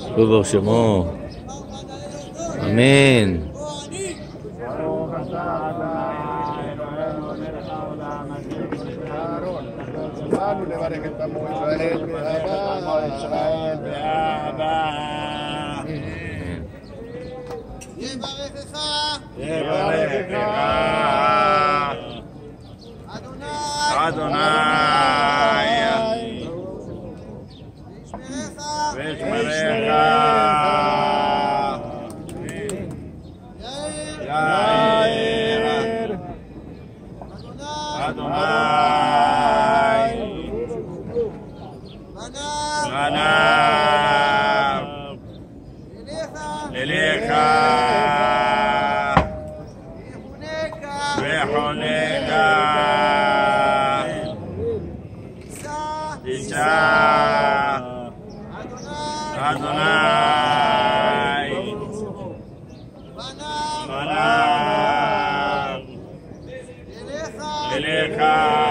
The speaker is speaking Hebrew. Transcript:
ברוך שמו. אמן. לברך את עמו ישראל באהבה. יברכך אדוני וישמרך יאיר אדוני פניו אליך וחונקה תישא אדוני פניו אליך